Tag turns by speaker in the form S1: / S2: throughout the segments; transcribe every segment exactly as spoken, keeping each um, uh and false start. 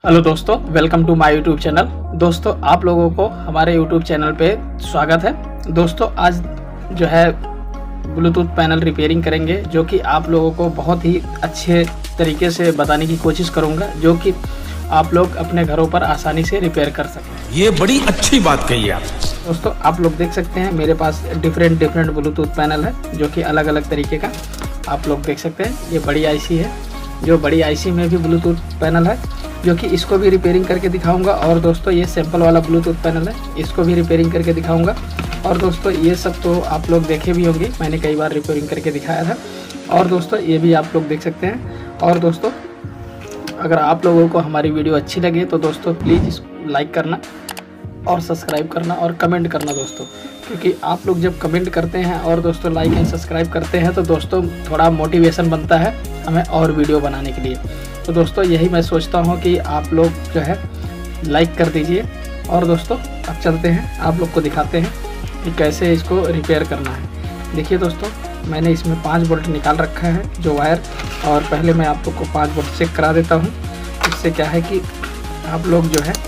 S1: Hello दोस्तों, welcome to my YouTube channel. दोस्तों, आप लोगों को हमारे यूट्यूब चैनल पे स्वागत है। दोस्तों, आज जो है ब्लूटूथ पैनल रिपेयरिंग करेंगे, जो कि आप लोगों को बहुत ही अच्छे तरीके से बताने की कोशिश करूंगा, जो कि आप लोग अपने घरों पर आसानी से रिपेयर कर सकें।
S2: ये बड़ी अच्छी बात कही आप।
S1: दोस्तों, आप लोग देख सकते हैं मेरे पास डिफरेंट डिफरेंट ब्लूटूथ पैनल है, जो कि अलग अलग तरीके का आप लोग देख सकते हैं। ये बड़ी आईसी है, जो बड़ी आईसी में भी ब्लूटूथ पैनल है, जो कि इसको भी रिपेयरिंग करके दिखाऊंगा। और दोस्तों, ये सैंपल वाला ब्लूटूथ पैनल है, इसको भी रिपेयरिंग करके दिखाऊंगा। और दोस्तों, ये सब तो आप लोग देखे भी होंगे, मैंने कई बार रिपेयरिंग करके दिखाया था। और दोस्तों, ये भी आप लोग देख सकते हैं। और दोस्तों, अगर आप लोगों को हमारी वीडियो अच्छी लगे तो दोस्तों प्लीज़ इसको लाइक करना और सब्सक्राइब करना और कमेंट करना दोस्तों, क्योंकि आप लोग जब कमेंट करते हैं और दोस्तों लाइक एंड सब्सक्राइब करते हैं तो दोस्तों थोड़ा मोटिवेशन बनता है हमें और वीडियो बनाने के लिए। तो दोस्तों, यही मैं सोचता हूँ कि आप लोग जो है लाइक कर दीजिए। और दोस्तों, अब चलते हैं, आप लोग को दिखाते हैं कि कैसे इसको रिपेयर करना है। देखिए दोस्तों, मैंने इसमें पाँच बोल्ट निकाल रखा है जो वायर, और पहले मैं आप लोग को पाँच बोल्ट चेक करा देता हूँ। इससे क्या है कि आप लोग जो है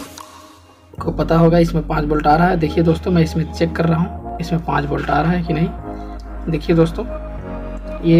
S1: को पता होगा इसमें पाँच बोल्ट आ रहा है। देखिए दोस्तों, मैं इसमें चेक कर रहा हूँ इसमें पाँच बोल्ट आ रहा है कि नहीं। देखिए दोस्तों, ये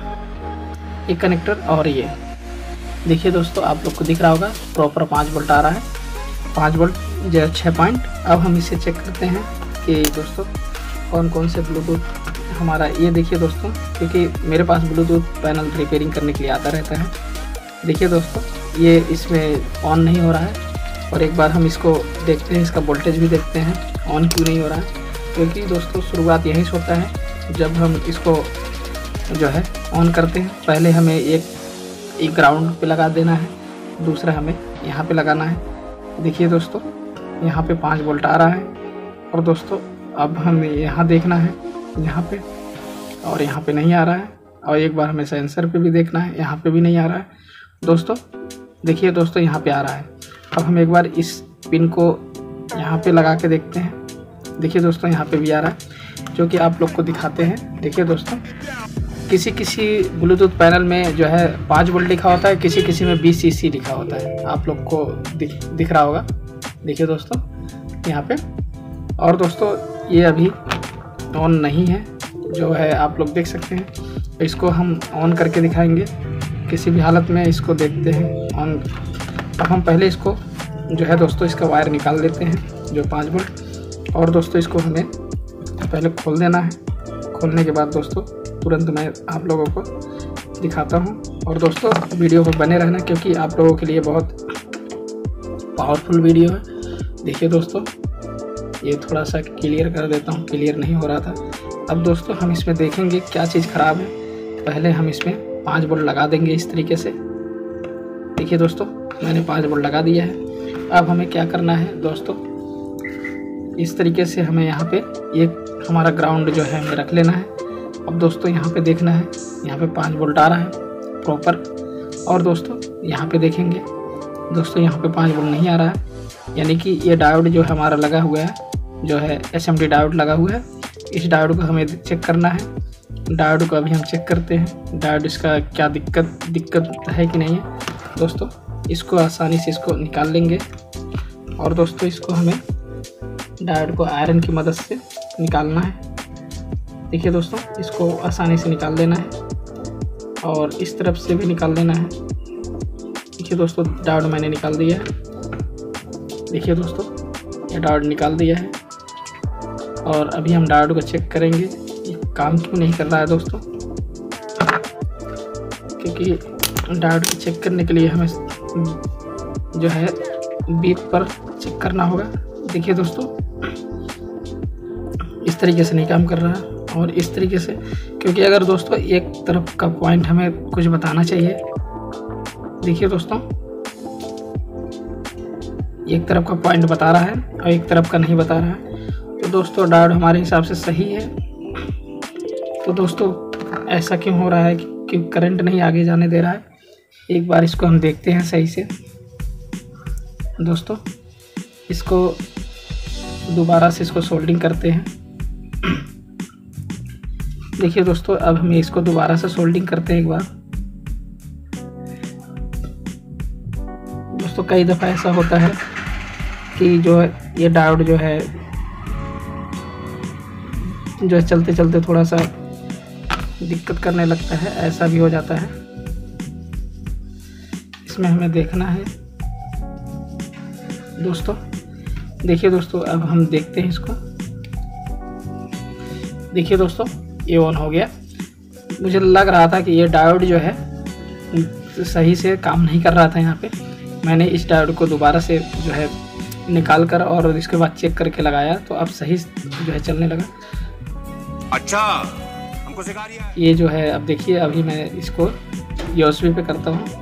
S1: एक कनेक्टर और ये देखिए दोस्तों, आप लोग को दिख रहा होगा प्रॉपर पाँच बोल्ट आ रहा है, पाँच बोल्ट जो छः पॉइंट। अब हम इसे चेक करते हैं कि दोस्तों कौन कौन से ब्लूटूथ हमारा, ये देखिए दोस्तों, क्योंकि मेरे पास ब्लूटूथ पैनल रिपेयरिंग करने के लिए आता रहता है। देखिए दोस्तों, ये इसमें ऑन नहीं हो रहा है। और एक बार हम इसको देखते हैं, इसका वोल्टेज भी देखते हैं ऑन क्यों नहीं हो रहा है। क्योंकि दोस्तों शुरुआत यहीं से होता है, जब हम इसको जो है ऑन करते हैं, पहले हमें एक एक ग्राउंड पे लगा देना है, दूसरा हमें यहाँ पे लगाना है। देखिए दोस्तों, यहाँ पे पाँच वोल्ट आ रहा है। और दोस्तों, अब हमें यहाँ देखना है, यहाँ पे और यहाँ पे नहीं आ रहा है। और एक बार हमें सेंसर पे भी देखना है, यहाँ पे भी नहीं आ रहा है दोस्तों। देखिए दोस्तों, यहाँ पे आ रहा है। अब हम एक बार इस पिन को यहाँ पे लगा के देखते हैं। देखिए दोस्तों, यहाँ पे भी आ रहा है, जो कि आप लोग को दिखाते हैं। देखिए दोस्तों, किसी किसी ब्लूटूथ पैनल में जो है पाँच वोल्ट लिखा होता है, किसी किसी में बीस सीसी लिखा होता है, आप लोग को दिख दिख रहा होगा। देखिए दोस्तों, यहाँ पे। और दोस्तों, ये अभी ऑन नहीं है, जो है आप लोग देख सकते हैं। इसको हम ऑन करके दिखाएंगे किसी भी हालत में। इसको देखते हैं ऑन। अब हम पहले इसको जो है दोस्तों इसका वायर निकाल लेते हैं, जो पाँच वोल्ट। और दोस्तों, इसको हमें पहले खोल देना है। खोलने के बाद दोस्तों तुरंत मैं आप लोगों को दिखाता हूँ। और दोस्तों, वीडियो पर बने रहना, क्योंकि आप लोगों के लिए बहुत पावरफुल वीडियो है। देखिए दोस्तों, ये थोड़ा सा क्लियर कर देता हूँ, क्लियर नहीं हो रहा था। अब दोस्तों, हम इसमें देखेंगे क्या चीज़ ख़राब है। पहले हम इसमें पाँच बोल्ट लगा देंगे इस तरीके से। देखिए दोस्तों, मैंने पाँच बोल्ट लगा दिया है। अब हमें क्या करना है दोस्तों, इस तरीके से हमें यहाँ पे एक हमारा ग्राउंड जो है हमें रख लेना है। अब दोस्तों, यहाँ पे देखना है, यहाँ पे पाँच वोल्ट आ रहा है प्रॉपर। और दोस्तों, यहाँ पे देखेंगे दोस्तों, यहाँ पे पाँच वोल्ट नहीं आ रहा है, यानी कि ये डायोड जो है हमारा लगा हुआ है, जो है एस एम डी डायोड लगा हुआ है। इस डायोड को हमें चेक करना है। डायोड को अभी हम चेक करते हैं, डायोड इसका क्या दिक्कत दिक्कत है कि नहीं है दोस्तों। इसको आसानी से इसको निकाल लेंगे। और दोस्तों, इसको हमें डायोड को आयरन की मदद से निकालना है। देखिए दोस्तों, इसको आसानी से निकाल लेना है, और इस तरफ से भी निकाल लेना है। देखिए दोस्तों, डायोड मैंने निकाल दिया है। देखिए दोस्तों, ये डायोड निकाल दिया है। और अभी हम डायोड को चेक करेंगे ये काम क्यों नहीं कर रहा है दोस्तों, क्योंकि डायोड को चेक करने के लिए हमें जो है बीप पर चेक करना होगा। देखिए दोस्तों, इस तरीके से नहीं काम कर रहा है, और इस तरीके से, क्योंकि अगर दोस्तों एक तरफ का पॉइंट हमें कुछ बताना चाहिए। देखिए दोस्तों, एक तरफ का पॉइंट बता रहा है और एक तरफ का नहीं बता रहा है। तो दोस्तों, डायोड हमारे हिसाब से सही है। तो दोस्तों, ऐसा क्यों हो रहा है कि करंट नहीं आगे जाने दे रहा है। एक बार इसको हम देखते हैं सही से दोस्तों। इसको दोबारा से इसको सोल्डिंग करते हैं। देखिए दोस्तों, अब हम इसको दोबारा से सोल्डिंग करते हैं एक बार। दोस्तों कई दफ़ा ऐसा होता है कि जो है ये डायोड जो है जो है चलते चलते थोड़ा सा दिक्कत करने लगता है, ऐसा भी हो जाता है। इसमें हमें देखना है दोस्तों। देखिए दोस्तों, अब हम देखते हैं इसको। देखिए दोस्तों, ये ऑन हो गया। मुझे लग रहा था कि ये डायोड जो है सही से काम नहीं कर रहा था। यहाँ पे मैंने इस डायोड को दोबारा से जो है निकाल कर और इसके बाद चेक करके लगाया, तो अब सही जो है चलने लगा।
S2: अच्छा, हमको सिखा दिया।
S1: ये जो है अब देखिए, अभी मैं इसको यूएसबी पे करता हूँ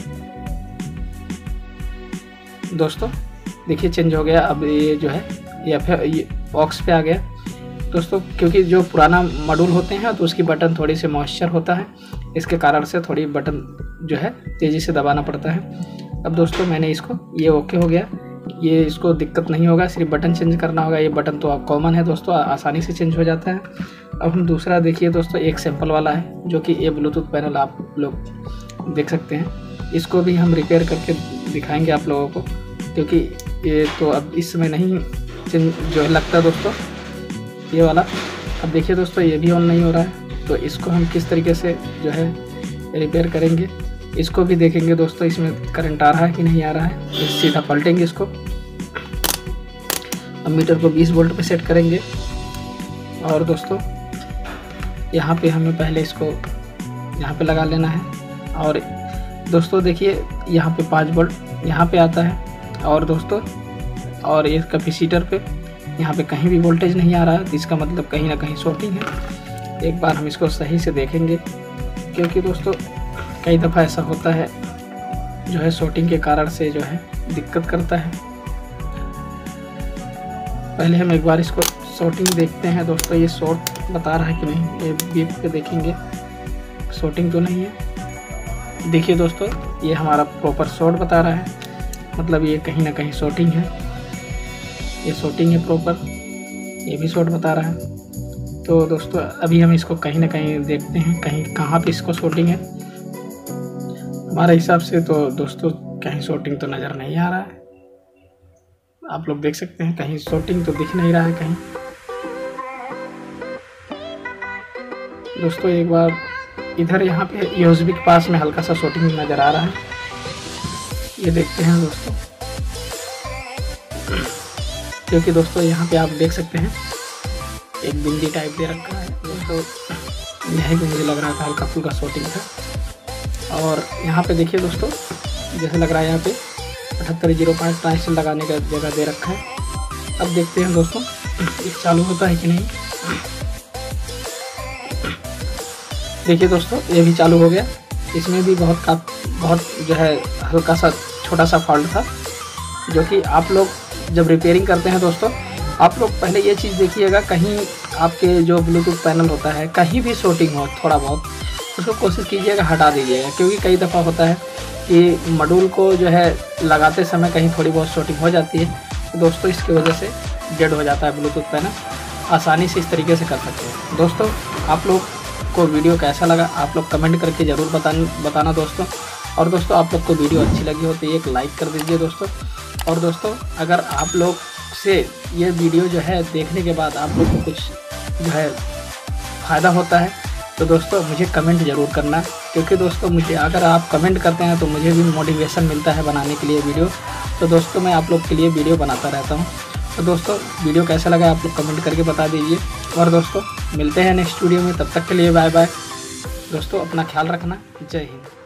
S1: दोस्तों। देखिए चेंज हो गया। अब ये जो है या फिर ये बॉक्स पे आ गया दोस्तों, क्योंकि जो पुराना मॉड्यूल होते हैं तो उसकी बटन थोड़ी सी मॉइस्चर होता है, इसके कारण से थोड़ी बटन जो है तेज़ी से दबाना पड़ता है। अब दोस्तों मैंने इसको, ये ओके हो गया। ये इसको दिक्कत नहीं होगा, सिर्फ बटन चेंज करना होगा। ये बटन तो कॉमन है दोस्तों, आसानी से चेंज हो जाता है। अब हम दूसरा देखिए दोस्तों, एक सैंपल वाला है जो कि ये ब्लूटूथ पैनल आप लोग देख सकते हैं। इसको भी हम रिपेयर करके दिखाएंगे आप लोगों को, क्योंकि ये तो अब इस समय नहीं चेंज जो है लगता दोस्तों ये वाला। अब देखिए दोस्तों, ये भी ऑन नहीं हो रहा है, तो इसको हम किस तरीके से जो है रिपेयर करेंगे इसको भी देखेंगे दोस्तों। इसमें करंट आ रहा है कि नहीं आ रहा है, तो सीधा पलटेंगे इसको। अब मीटर को बीस वोल्ट पे सेट करेंगे और दोस्तों यहाँ पे हमें पहले इसको यहाँ पे लगा लेना है। और दोस्तों देखिए यहाँ पे पाँच वोल्ट यहाँ पे आता है, और दोस्तों और ये कैपेसिटर पे यहाँ पे कहीं भी वोल्टेज नहीं आ रहा है, तो इसका मतलब कहीं ना कहीं शॉर्टिंग है। एक बार हम इसको सही से देखेंगे, क्योंकि दोस्तों कई दफ़ा ऐसा होता है जो है शॉर्टिंग के कारण से जो है दिक्कत करता है। पहले हम एक बार इसको शॉर्टिंग देखते हैं दोस्तों, ये शॉर्ट बता रहा है कि नहीं। ये बीप पे देखेंगे, शॉर्टिंग तो नहीं है। देखिए दोस्तों, ये हमारा प्रॉपर शॉर्ट बता रहा है, मतलब ये कहीं ना कहीं शॉर्टिंग है। ये शॉर्टिंग है प्रॉपर, ये भी शॉर्ट बता रहा है। तो दोस्तों अभी हम इसको कहीं ना कहीं देखते हैं, कहीं कहाँ पे इसको शॉर्टिंग है। हमारे हिसाब से तो दोस्तों कहीं शॉर्टिंग तो नज़र नहीं आ रहा है। आप लोग देख सकते हैं, कहीं शॉर्टिंग तो दिख नहीं रहा है कहीं। दोस्तों एक बार इधर यहाँ पे यूएसबी के पास में हल्का सा शॉर्टिंग नज़र आ रहा है, ये देखते हैं दोस्तों। क्योंकि दोस्तों यहाँ पे आप देख सकते हैं एक बिंदी टाइप दे रखा है दोस्तों, यही भी मुझे लग रहा था हल्का फुल्का शॉर्टिंग था। और यहाँ पे देखिए दोस्तों, जैसे लग रहा है यहाँ पे अठहत्तर जीरो पाँच ट्रांजिस्टर लगाने का जगह दे रखा है। अब देखते हैं दोस्तों ये चालू होता है कि नहीं। देखिए दोस्तों, ये भी चालू हो गया। इसमें भी बहुत का बहुत जो है हल्का सा छोटा सा फॉल्ट था, जो कि आप लोग जब रिपेयरिंग करते हैं दोस्तों, आप लोग पहले ये चीज़ देखिएगा, कहीं आपके जो ब्लूटूथ पैनल होता है कहीं भी शॉर्टिंग हो थोड़ा बहुत, उसको कोशिश कीजिएगा हटा दीजिएगा। क्योंकि कई दफ़ा होता है कि मॉड्यूल को जो है लगाते समय कहीं थोड़ी बहुत शॉर्टिंग हो जाती है, तो दोस्तों इसकी वजह से डेड हो जाता है ब्लूटूथ पैनल। आसानी से इस तरीके से कर सकते हैं दोस्तों। आप लोग को वीडियो कैसा लगा आप लोग कमेंट करके ज़रूर बता बताना दोस्तों। और दोस्तों आप लोग को वीडियो अच्छी लगी हो तो एक लाइक कर दीजिए दोस्तों। और दोस्तों अगर आप लोग से ये वीडियो जो है देखने के बाद आप लोग को कुछ जो है फ़ायदा होता है तो दोस्तों मुझे कमेंट ज़रूर करना, क्योंकि दोस्तों मुझे अगर आप कमेंट करते हैं तो मुझे भी मोटिवेशन मिलता है बनाने के लिए वीडियो। तो दोस्तों मैं आप लोग के लिए वीडियो बनाता रहता हूँ। तो दोस्तों वीडियो कैसा लगा आप लोग कमेंट करके बता दीजिए। और दोस्तों मिलते हैं नेक्स्ट वीडियो में, तब तक के लिए बाय बाय दोस्तों, अपना ख्याल रखना। जय हिंद।